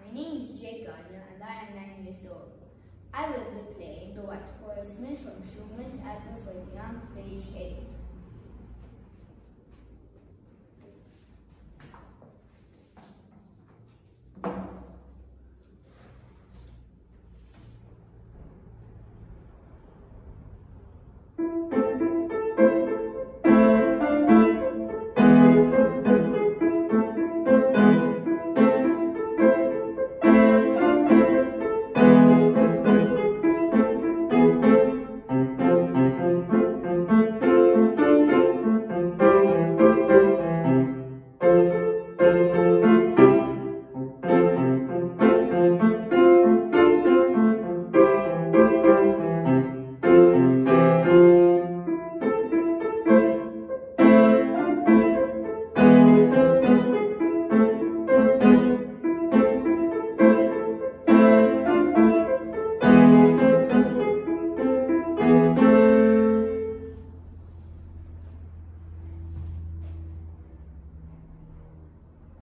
My name is Galea and I am 9 years old. I will be playing the White Horseman from Schumann's Album for the Young, page 8.